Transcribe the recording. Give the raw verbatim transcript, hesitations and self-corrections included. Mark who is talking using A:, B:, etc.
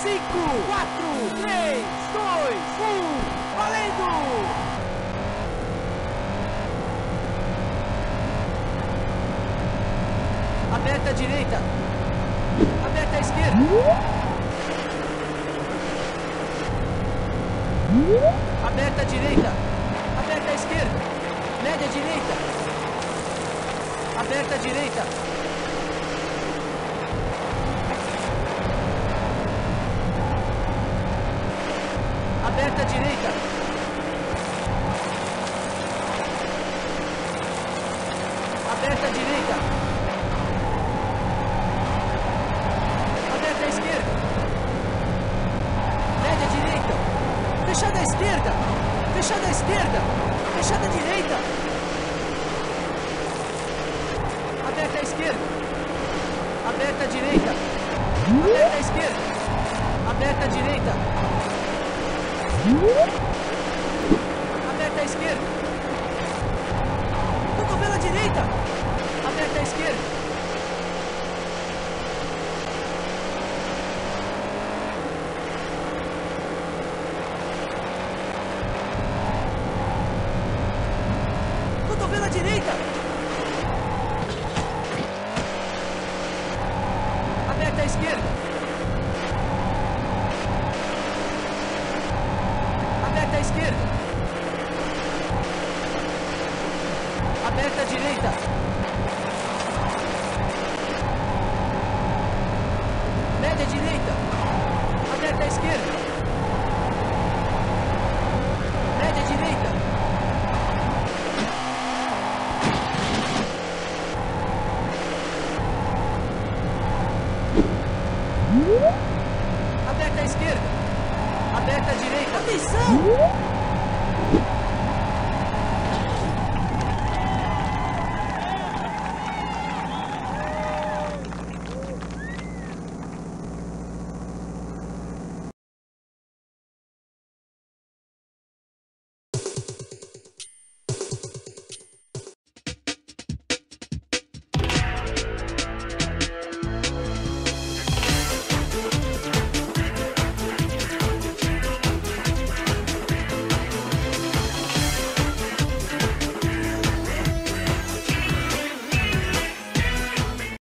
A: cinco, quatro, três, dois, um, valendo! Aberta a direita. Aberta a esquerda. Aberta a direita. Aberta a esquerda. Média direita. Aberta a direita. Aberta a direita. Aberta a direita. Aberta a esquerda. Média direita. Fechada à esquerda. Fechada à esquerda. Fechada à direita. Aberta à esquerda. Aberta à direita. Aberta à esquerda. Aberta à direita. Aberta à esquerda. Cotovelo à direita. Aberta à esquerda. Cotovelo à direita. Aberta à esquerda. Aberta à esquerda. Aberta à direita. Média direita. Aberta à esquerda. Média direita. Aberta à esquerda. Aberta à direita. Atenção!